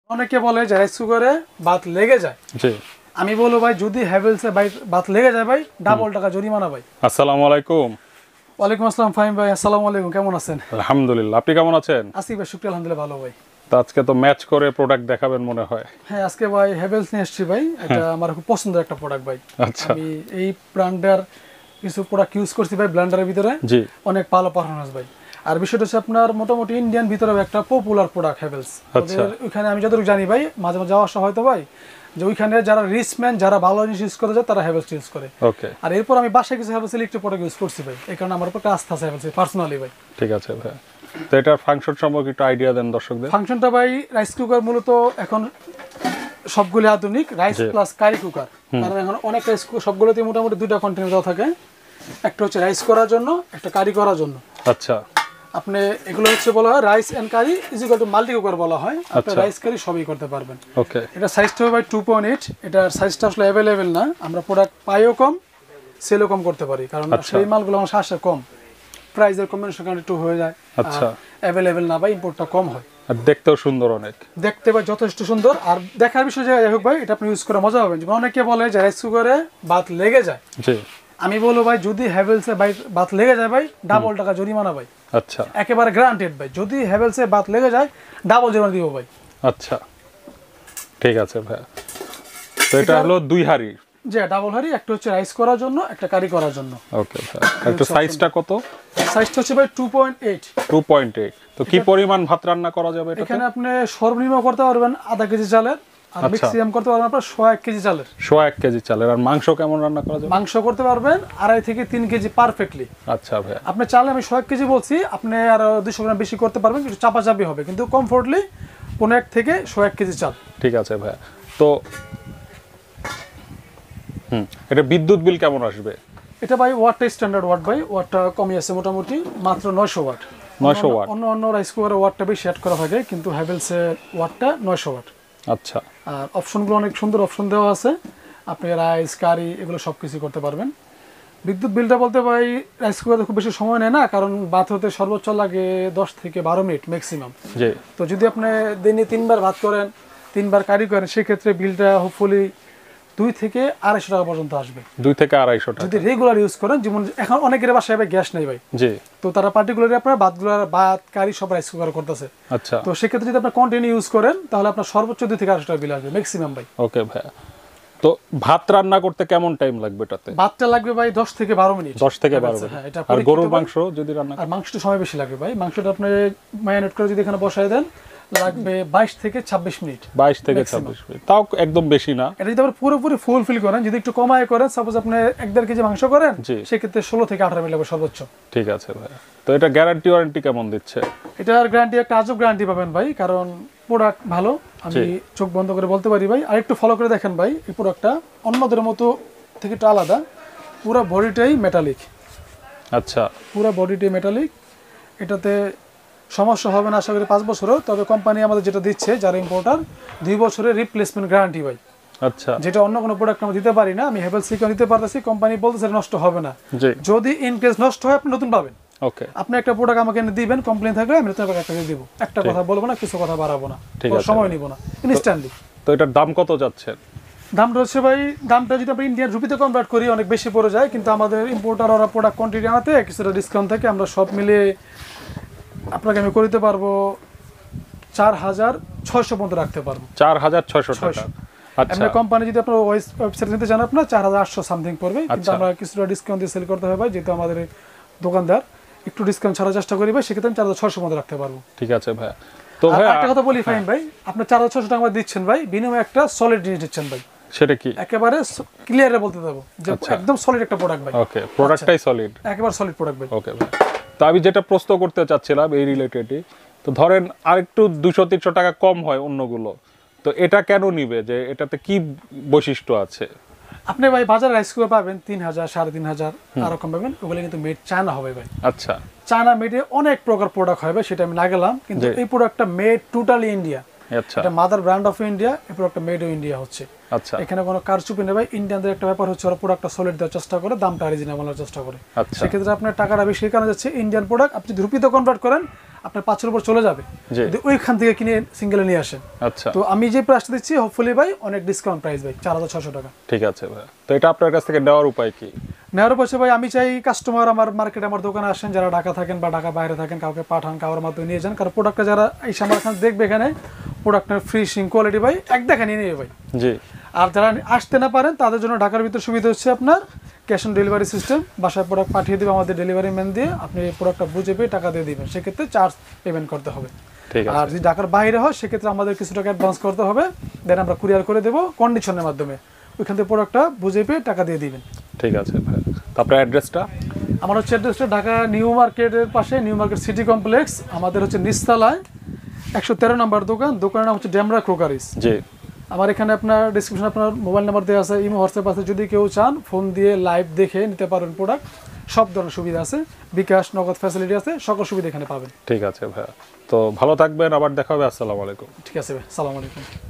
অনেকে বলে যে রাইস কুকারে ভাত লেগে যায়। জি, আমি বলবো ভাই যদি হ্যাভেলসে ভাত লেগে যায় ভাই ডাবল টাকা জরিমানা ভাই। আসসালামু আলাইকুম। ওয়ালাইকুম আসসালাম ফাহিম ভাই, আসসালামু আলাইকুম, কেমন আছেন? আলহামদুলিল্লাহ, আপনি কেমন আছেন? আসি ভাই, শুক্রিয়া, আলহামদুলিল্লাহ ভালো ভাই। তো আজকে তো ম্যাচ করে প্রোডাক্ট দেখাবেন মনে হয়। হ্যাঁ, আজকে ভাই হ্যাভেলস নিয়ে এসেছি ভাই। এটা আমার খুব পছন্দের একটা প্রোডাক্ট ভাই। আচ্ছা, আমি এই ব্র্যান্ডের কিছু প্রোডাক্ট ইউজ করছি ভাই ব্লেন্ডারের ভিতরে। জি, অনেক ভালো পারফরমেন্স ভাই। আর বিষয়টা হচ্ছে আপনার মোটামুটি ইন্ডিয়ান ভিতরে একটা পপুলার প্রোডাক্ট হ্যাভেলস। আচ্ছা। ওইখানে আমি যতটুকু জানি ভাই, মাঝে মাঝে যাওয়া আসা হয়তো ভাই, যে ওইখানে যারা রিচম্যান, যারা ভালো জিনিস ইউজ করে যায় তারা হ্যাভেলস ইউজ করে। ওকে, আর এরপর আমি বাসায় কিছু হ্যাভেলস ইলেকট্রিক প্রোডাক্ট ইউজ করছি ভাই, এই কারণে আমার উপর একটা আস্থা আছে হ্যাভেলস পার্সোনালি ভাই। ঠিক আছে ভাই। তো এটার ফাংশন সম্পর্কে একটু আইডিয়া দেন দর্শকদের। ফাংশনটা ভাই, রাইস কুকার মূলত এখন সবগুলো আধুনিক রাইস প্লাস কারি কুকার। কারণ এখন অনেক রাইস কুকার সবগুলোতে মোটামুটি দুইটা কন্টেনার দেওয়া থাকে, একটা হচ্ছে রাইস করার জন্য, একটা কারি করার জন্য। আচ্ছা, আপনি এগুলো হচ্ছে বলা হয় rice and curry is equal to multi cooker বলা হয়। আপনি রাইস কারি সবই করতে পারবেন। ওকে, এটা সাইজটা হবে ভাই 2.8। এটার সাইজটা আসলে অ্যাভেলেবেল না, আমরা প্রোডাক্ট পাইও কম সেলও কম করতে পারি, কারণ সেই মালগুলো আমার আসে কম, প্রাইসের কম্বিনেশন কারণে একটু হয়ে যায়। আচ্ছা, অ্যাভেলেবেল না ভাই, ইম্পোর্টটা কম হয়। আর দেখতেও সুন্দর অনেক, দেখতে ভাই যথেষ্ট সুন্দর। আর দেখার বিষয় যে যাই হোক ভাই, এটা আপনি ইউজ করে মজা পাবেন। যেমন অনেকে বলে যে রাইস কুকারে ভাত লেগে যায়। জি, আমি বলবো ভাই যদি হ্যাভেলসে ভাত লেগে যায় ভাই ডাবল টাকা জরিমানা ভাই। আচ্ছা, একেবারে গ্যারান্টেড ভাই, যদি হ্যাভেলসে ভাত লেগে যায় ডাবল জরিমানা দিব ভাই। আচ্ছা, ঠিক আছে ভাই। তো এটা হলো দুই হাঁড়ি। যে ডাবল হাঁড়ি, একটা হচ্ছে রাইস করার জন্য, একটা কারি করার জন্য। ওকে ভাই, একটু সাইজটা কত? সাইজটা হচ্ছে ভাই 2.8। 2.8। তো কি পরিমাণ ভাত রান্না করা যাবে এটাতে? এখানে আপনি সর্বনিম্ন করতে পারবেন আধা কেজি চালের, আর ম্যাক্সিমাম করতে পারবেন আপনার 1 কেজি চালের। 1 কেজি চালের। আর মাংস কেমন রান্না করা যাবে? মাংস করতে পারবেন 2.5 থেকে 3 কেজি পারফেক্টলি। আচ্ছা ভাই, আপনি চালে আমি 1 কেজি বলছি, আপনি আর 200 গ্রাম বেশি করতে পারবেন, কিছু চাপাচাপি হবে, কিন্তু কমফোর্টলি 1.5 থেকে 1 কেজি চাল। ঠিক আছে ভাই। তো এটা বিদ্যুৎ বিল কেমন আসবে? এটা ভাই ওয়াটটা স্ট্যান্ডার্ড ওয়াট ভাই, ওয়াটটা কমই আছে মোটামুটি, মাত্র 900 ওয়াট। 900 ওয়াট। অন্য রাইস কুকারের ওয়াটটা বেশি অ্যাড করা হয় কিন্তু হ্যাভেলসের ওয়াটটা 900 ওয়াট। আচ্ছা, আর অপশনগুলো অনেক সুন্দর অপশন দেওয়া আছে, আপনি রাইস কারি এগুলো সব কিছু করতে পারবেন। বিদ্যুৎ বিলটা বলতে ভাই রাইস কুকারে খুব বেশি সময় নেয় না, কারণ ভাত হতে সর্বোচ্চ লাগে 10 থেকে 12 মিনিট ম্যাক্সিমাম। জি। তো যদি আপনি দিনে 3বার ভাত করেন, 3বার কারি করেন, সেক্ষেত্রে বিলটা হোপফুলি 2 থেকে 250 টাকা পর্যন্ত আসবে। 2 থেকে 250 টাকা যদি রেগুলার ইউজ করেন, যেমন এখন অনেকের বাসায় গ্যাস নেই ভাই, জি, তো তারা পার্টিকুলারলি আপনার ভাত কারি সব রাইস কুকার করতেছে। আচ্ছা, তো সেক্ষেত্রে যদি আপনার কন্টিনিউ ইউজ করেন, তাহলে আপনার সর্বোচ্চ 2 থেকে 250 টাকা বিল আসবে ম্যাক্সিমাম ভাই। ওকে ভাই। তো ভাত রান্না করতে কেমন টাইম লাগবে এটাতে? ভাতটা লাগবে ভাই 10 থেকে 12 মিনিট। 10 থেকে 12 মিনিট। হ্যাঁ, এটা আর গরুর মাংস যদি রান্না আর মাংসটা সময় বেশি লাগবে ভাই। মাংসটা আপনি ম্যারিনেট করে যদি এখানে বসায় দেন, লাগবে 22 থেকে 26 মিনিট। 22 থেকে 26 মিনিট, তাও একদম বেশি না। এটা যদি আপনি পুরোপুরি ফুলফিল করেন, যদি একটু কমায় করেন, সাপোজ আপনি 1.5 কেজি মাংস করেন, সেক্ষেত্রে 16 থেকে 18 মিনিট লাগবে সর্বোচ্চ। ঠিক আছে ভাই। তো এটা গ্যারান্টি ওয়ারেন্টি কেমন দিচ্ছে? এটার গ্যারান্টি একটা আজব গ্যারান্টি পাবেন ভাই, কারণ প্রোডাক্ট ভালো, আমি চোখ বন্ধ করে বলতে পারি ভাই। আর একটু ফলো করে দেখেন ভাই, এই প্রোডাক্টটা অন্যদের মতো থেকে একটু আলাদা। পুরো বডিটাই মেটালিক। আচ্ছা, পুরো বডিটাই মেটালিক। এটাতে সমস্যা হবে না আশা করি 5 বছরও। তবে কোম্পানি আমাদের যেটা দিচ্ছে, যারা ইম্পোর্টার, 2 বছরের রিপ্লেসমেন্ট গ্যারান্টি ভাই। আচ্ছা, যেটা অন্য কোনো প্রোডাক্ট আমরা দিতে পারি না। আমি হ্যাভেলস থেকে দিতে পারতেছি, কোম্পানি বলতেছে নষ্ট হবে না। যদি ইন কেস নষ্ট হয় আপনি নতুন পাবেন। ওকে, আপনি একটা প্রোডাক্ট আমাকে এনে দিবেন, কমপ্লেইন থাকলে আমি নতুন একটা দিব। একটা কথা বলবো না, কিছু কথা বাড়াবো না, সময় নিব না, ইনস্ট্যান্টলি। তো এটার দাম কত যাচ্ছেন? দামটা হচ্ছে ভাই, দামটা যদি আমরা ইন্ডিয়ান রুপিতে কনভার্ট করি অনেক বেশি পড়ে যায়, কিন্তু আমাদের ইম্পোর্টার ওরা প্রোডাক্ট কোয়ান্টিটি আনাতে কিছুটা ডিসকাউন্ট থাকে। আমরা সব মিলিয়ে আপনাকে আমি করতে পারবো 4600 পর্যন্ত রাখতে পারবো। 4600 টাকা। আচ্ছা, আমরা কোম্পানি যদি আপনার ওয়েবসাইট নিতে চান, আপনার 4800 সামথিং পড়বে, কিন্তু আমরা কিছুটা ডিসকাউন্ট দিয়ে সেল করতে হবে ভাই, যেহেতু আমাদের দোকানদার একটু ডিসকাউন্ট ছাড়ার চেষ্টা করি ভাই, সেক্ষেত্রে আমি 4600 মধ্যে রাখতে পারবো। ঠিক আছে ভাই। তো ভাই একটা কথা বলি ফাহিম ভাই, আপনি 4600 টাকা দিচ্ছেন ভাই, বিনিময়ে একটা সলিড জিনিস দিচ্ছেন ভাই। সেটা কি? একেবারে ক্লিয়ারে বলতে দেবো যে একদম সলিড একটা প্রোডাক্ট ভাই। ওকে, প্রোডাক্টটাই সলিড, একেবারে সলিড প্রোডাক্ট ভাই। ওকে ভাই। তো আমি যেটা প্রশ্ন করতে চাচ্ছিলাম এই রিলেটেডই, তো ধরেন আরেকটু 200-300 টাকা কম হয় অন্যগুলো, তো এটা কেন নিবে? যে এটাতে কি বৈশিষ্ট্য আছে? আপনি ভাই বাজারে রাইস কুকার পাবেন 3000, 3500 এরকম পাবেন, ওগুলো কিন্তু মেড চায়না হবে ভাই। আচ্ছা, চায়না মেডে অনেক প্রকার প্রোডাক্ট হবে, সেটা আমি না গেলাম, কিন্তু এই প্রোডাক্টটা মেড টোটালি ইন্ডিয়া। আচ্ছা, এটা মাদার ব্র্যান্ড অফ ইন্ডিয়া, এই প্রোডাক্টটা মেড ইন ইন্ডিয়া হচ্ছে। আচ্ছা, এখানে কোনো কারচুপি নেই ভাই। ইন্ডিয়ানদের একটা ব্যাপার হচ্ছে ওরা প্রোডাক্টটা সলিড দেওয়ার চেষ্টা করে, দামটা অরিজিনাল বলার চেষ্টা করে। আচ্ছা, সেক্ষেত্রে আপনার টাকাটা বেশি কারণে যাচ্ছে ইন্ডিয়ান প্রোডাক্ট। আপনি যদি রুপিতে কনভার্ট করেন, আপনার 5-এর উপর চলে যাবে জি। যদি ওইখান থেকে কিনে সিঙ্গেলে নিয়ে আসেন। আচ্ছা, তো আমি যে প্রাইসটা দিচ্ছি হোপফুলি ভাই অনেক ডিসকাউন্ট প্রাইস ভাই, 4600 টাকা। ঠিক আছে ভাই। তো এটা আপনার কাছ থেকে নেওয়ার উপায় কি? নেওয়ার পয়সা ভাই আমি চাই কাস্টমার আমার মার্কেটে আমার দোকানে আসেন, যারা ঢাকা থাকেন বা ঢাকা বাইরে থাকেন, কাউকে পাঠান, কারোর মাধ্যমে নিয়ে যান, কারণ প্রোডাক্টটা যারা এসে আমার এখানে দেখবে এখানে প্রোডাক্টের ফিনিশিং কোয়ালিটি ভাই এক দেখা নিয়ে নেবে ভাই। জি। আর যারা আসতে না পারেন তাদের জন্য ঢাকার ভিতর সুবিধা হচ্ছে আপনার ক্যাশ অন ডেলিভারি সিস্টেম, বাসায় প্রোডাক্ট পাঠিয়ে দেবে আমাদের ডেলিভারি ম্যান দিয়ে, আপনি প্রোডাক্টটা বুঝে পেয়ে টাকা দিয়ে দিবেন, সেক্ষেত্রে চার্জ পেমেন্ট করতে হবে। ঠিক আছে। আর যদি ঢাকার বাইরে হয় সেক্ষেত্রে আমাদের কিছু টাকা অ্যাডভান্স করতে হবে, দেন আমরা কুরিয়ার করে দেবো কন্ডিশনের মাধ্যমে, ওইখান থেকে প্রোডাক্টটা বুঝে পেয়ে টাকা দিয়ে দিবেন। ঠিক আছে ভাই। তো আপনার অ্যাড্রেসটা? আমার হচ্ছে অ্যাড্রেসটা ঢাকা নিউ মার্কেটের পাশে, নিউ মার্কেট সিটি কমপ্লেক্স, আমাদের হচ্ছে নিচতলায় 113 নম্বর দোকান, দোকানের নাম হচ্ছে ডেমরা ক্রোকারিস। জি। আমার এখানে আপনার ডিসক্রিপশনে আপনার মোবাইল নাম্বার দেওয়া আছে, ইমো হোয়াটসঅ্যাপ আছে, যদি কেউ চান ফোন দিয়ে লাইভ দেখে নিতে পারেন প্রোডাক্ট, সব ধরনের সুবিধা আছে, বিকাশ নগদ ফ্যাসিলিটি আছে, সকল সুবিধা এখানে পাবেন। ঠিক আছে ভাইয়া, তো ভালো থাকবেন, আবার দেখা হবে। আসসালামু আলাইকুম। ঠিক আছে ভাই, সালাম আলাইকুম।